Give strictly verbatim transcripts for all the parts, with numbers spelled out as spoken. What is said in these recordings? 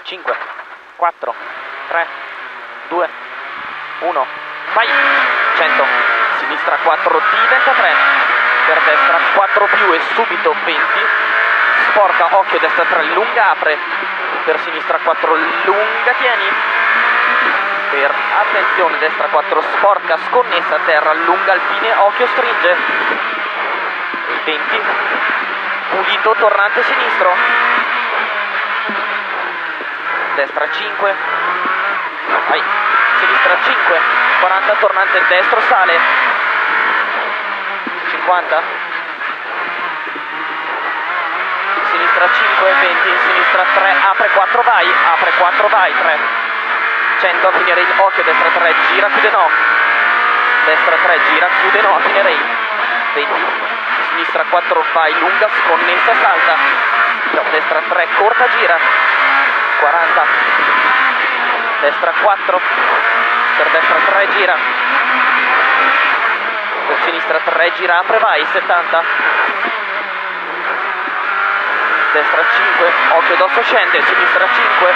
cinque, quattro, tre, due, uno, vai, cento, sinistra quattro, diventa tre, per destra quattro più e subito venti, sporca, occhio, destra tre, lunga, apre, per sinistra quattro, lunga, tieni, per attenzione, destra quattro, sporca, sconnessa, terra, lunga, alpine, occhio, stringe, venti, pulito, tornante sinistro, destra cinque, vai, sinistra cinque, quaranta, tornante destro, sale, cinquanta, sinistra cinque, venti, sinistra tre, apre quattro, vai, apre quattro, vai, tre, cento, a finire il occhio, destra tre, gira, chiude no, destra tre, gira, chiude no, a finire il venti, sinistra quattro, vai, lunga, sconnessa, salta, per destra tre, corta, gira, quaranta, destra quattro, per destra tre, gira, per sinistra tre, gira, apre, vai, settanta, destra cinque, occhio dosso, scende, sinistra cinque,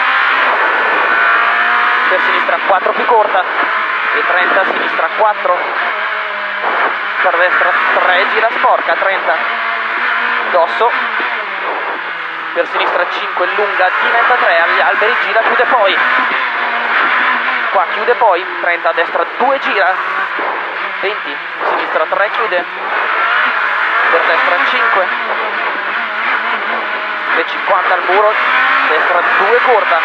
per sinistra quattro più corta, e trenta, sinistra quattro, per destra tre, gira, sporca, trenta, dosso, per sinistra cinque, lunga, diventa tre, agli alberi, gira, chiude poi, qua chiude poi, trenta, destra due, gira, venti, sinistra tre, chiude, per destra cinque, e cinquanta al muro, destra due, corta,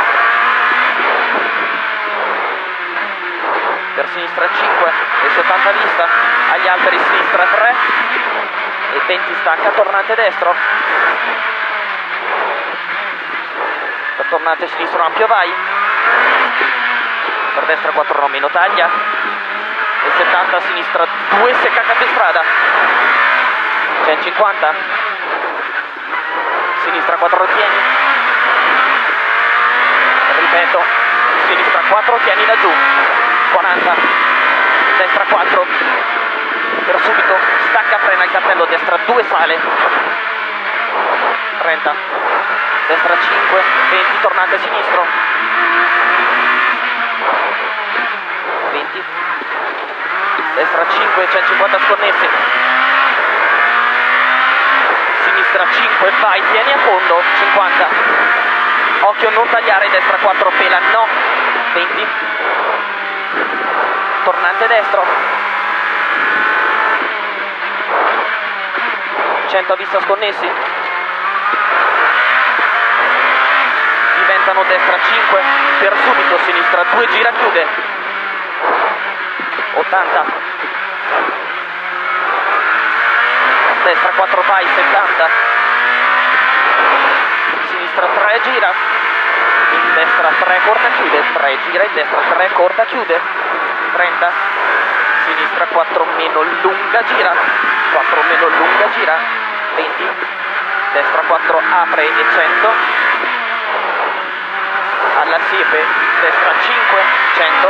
per sinistra cinque, e settanta vista, agli alberi, sinistra tre, e venti, stacca, tornante destro, per tornante sinistro ampio, vai, per destra quattro, no, meno, taglia, e settanta, sinistra due, secca, cambio strada, centocinquanta, sinistra quattro, tieni, ripeto, sinistra quattro, tieni laggiù, quaranta, destra quattro, per subito, stacca, frena il cartello, destra due, sale, trenta, destra cinque, venti, tornante sinistro, venti, destra cinque, centocinquanta sconnessi, sinistra cinque, vai, tieni a fondo, cinquanta, occhio non tagliare, destra quattro, pela, no, venti, tornante destro, cento a vista sconnessi, diventano destra cinque, per subito, sinistra due, gira, chiude, ottanta, destra quattro, vai, settanta, sinistra tre, gira, in destra tre, corta, chiude, tre, gira, in destra tre, corta, chiude, trenta, sinistra quattro, meno, lunga, gira, quattro, meno, lunga, gira, venti, destra quattro, apre, e cento, alla siepe, destra cinque, cento,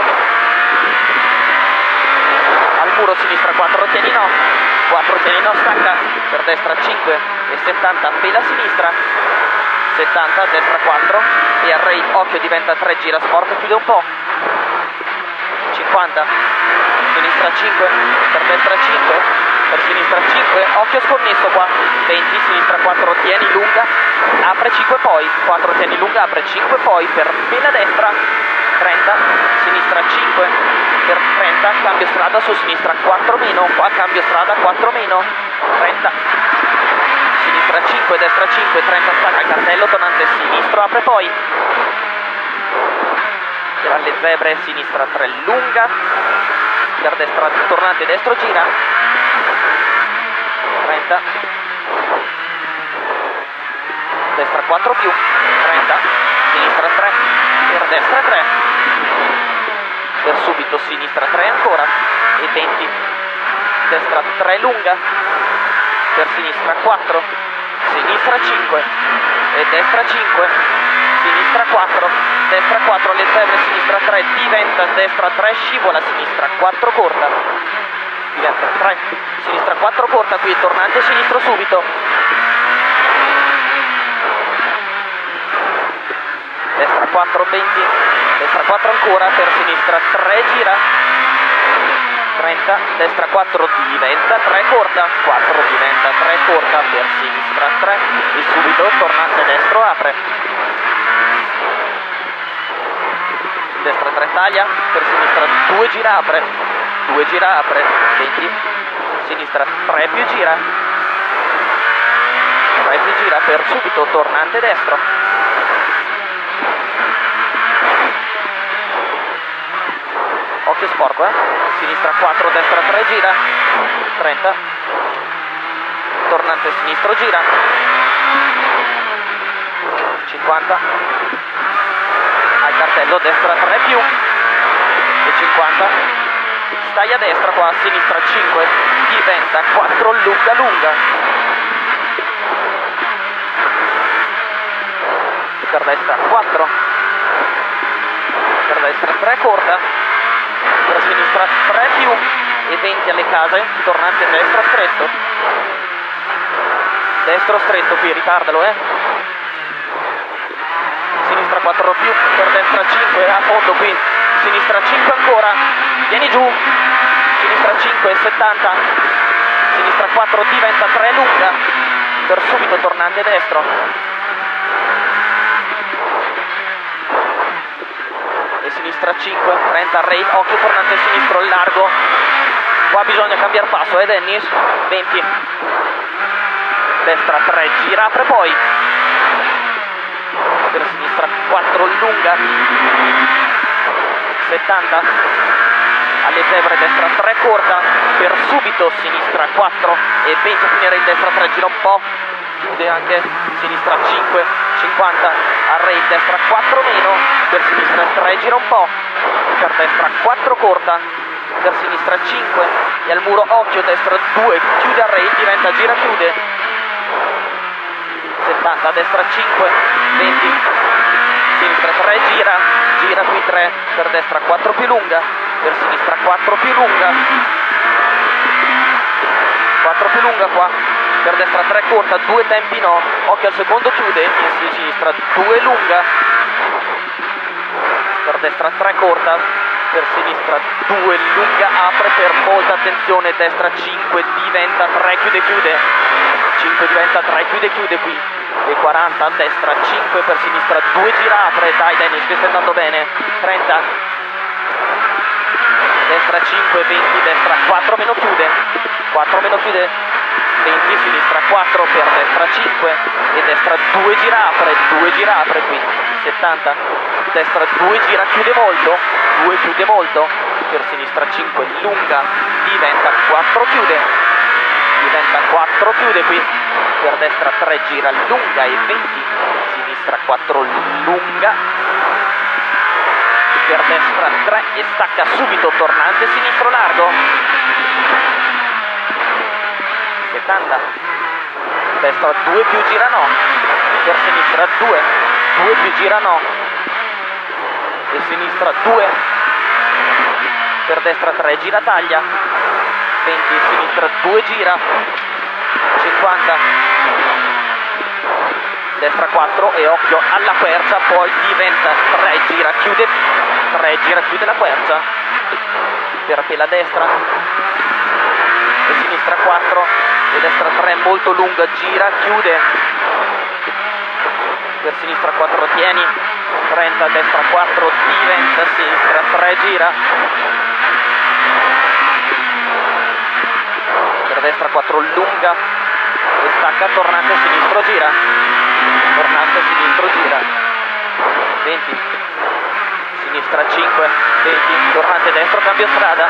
al muro, sinistra quattro, tieni no, quattro, tieni no, stacca, per destra cinque, e settanta, pela sinistra, settanta, destra quattro, e al rate, occhio, diventa tre, gira, sport, chiude un po', cinquanta, sinistra cinque, per destra cinque, per sinistra cinque, occhio sconnesso qua, venti, sinistra quattro, tieni lunga, apre cinque poi, quattro, tieni lunga, apre cinque poi, per pela destra, trenta, sinistra cinque, per trenta, cambio strada su sinistra quattro meno, qua cambio strada quattro meno, trenta, sinistra cinque, destra cinque, trenta, stacca il cartello, tornante sinistro, apre poi, per alle zebre, sinistra tre, lunga, per destra, tornante destro, gira, trenta, destra quattro più, trenta, sinistra tre, per destra tre, per subito, sinistra tre ancora, e venti, destra tre, lunga, per sinistra quattro, sinistra cinque, e destra cinque, sinistra quattro, destra quattro, alle zebre, sinistra tre, diventa destra tre, scivola, sinistra quattro, corta, diventa tre, sinistra quattro, corta, qui tornante sinistro subito, destra quattro, venti, destra quattro ancora, per sinistra tre, gira, trenta, destra quattro, diventa tre, corta, quattro, diventa tre, corta, per sinistra tre, e subito tornante destro, apre, destra tre, taglia, per sinistra due, gira, apre, due, gira, apre, venti, sinistra tre più gira, tre più gira, per subito tornante destro, occhio sporco, eh, sinistra quattro, destra tre, gira, trenta, tornante sinistro, gira, cinquanta, al cartello, destra tre più, e cinquanta, stai a destra qua, sinistra cinque, diventa quattro, lunga lunga, per destra quattro, per destra tre, corta, per sinistra tre più, e venti alle case, tornante destra stretto, destro stretto qui, ritardalo, eh, sinistra quattro più, per destra cinque, a fondo qui, sinistra cinque ancora, vieni giù, sinistra cinque, settanta, sinistra quattro, diventa tre, lunga, per subito tornante destro, e sinistra cinque, trenta, rail, occhio tornante sinistro, largo, qua bisogna cambiare passo, eh Dennis, venti, destra tre, gira, apre poi, per sinistra quattro, lunga, settanta, alle zebre, destra tre, corta, per subito sinistra quattro, e venti a finire in destra tre, gira un po', chiude anche, sinistra cinque, cinquanta, al rail, destra quattro meno, per sinistra tre, gira un po', per destra quattro, corta, per sinistra cinque, e al muro, occhio, destra due, chiude al rail, diventa gira, chiude, settanta, destra cinque, venti, sinistra tre, gira, gira qui tre, per destra quattro più lunga, per sinistra quattro più lunga, quattro più lunga qua, per destra tre, corta, due tempi no, occhio al secondo, chiude, in sinistra due, lunga, per destra tre, corta, per sinistra due, lunga, apre, per molta attenzione, destra cinque, diventa tre, chiude, chiude, cinque diventa tre, chiude, chiude qui, e quaranta, a destra cinque, per sinistra due, gira, apre, dai Dennis che stai andando bene, trenta, destra cinque, venti, destra quattro meno, chiude, quattro meno, chiude, venti, sinistra quattro, per destra cinque, e destra due, gira, apre, due, gira, apre qui, settanta, destra due, gira, chiude molto, due, chiude molto, per sinistra cinque, lunga, diventa quattro, chiude, diventa quattro, chiude qui, per destra tre, gira, lunga, e venti, sinistra quattro, lunga, per destra tre, e stacca subito, tornante sinistro largo, settanta, destra due più, gira no, per sinistra due, due più, gira no, e sinistra due, per destra tre, gira, taglia, venti, sinistra due, gira, cinquanta, destra quattro, e occhio alla quercia, poi diventa tre, gira, chiude, tre, gira, chiude la quercia, per pela destra, e sinistra quattro, e destra tre, molto lunga, gira, chiude, per sinistra quattro, tieni, trenta, destra quattro, diventa sinistra tre, gira, per destra quattro, lunga, e stacca, tornante sinistro, gira, tornante sinistro, gira, venti, sinistra cinque, venti, tornante destro, cambio strada,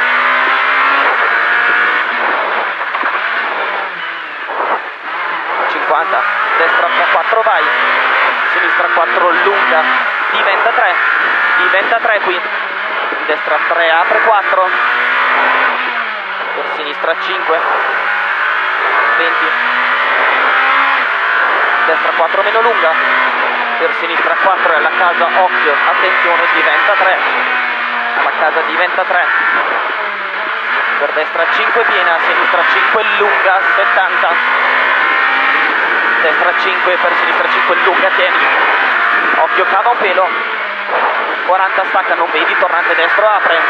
cinquanta, destra quattro, vai, sinistra quattro, lunga, diventa tre, diventa tre qui, destra tre, apre quattro, per sinistra cinque, venti, destra quattro meno, lunga, per sinistra quattro, e alla casa, occhio, attenzione, diventa tre, alla casa diventa tre, per destra cinque, piena, sinistra cinque, lunga, settanta, destra cinque, per sinistra cinque, lunga, tieni, occhio occhio, cava un pelo. quaranta stacca, non vedi, tornante destro, apre.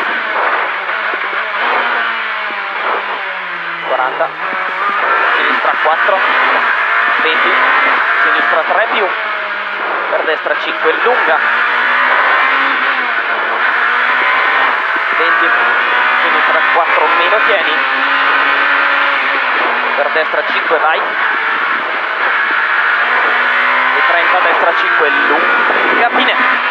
quaranta, sinistra quattro, venti, sinistra tre più, per destra cinque, lunga, venti, sinistra quattro, meno tieni, per destra cinque, vai, e trenta, destra cinque, lunga, fine.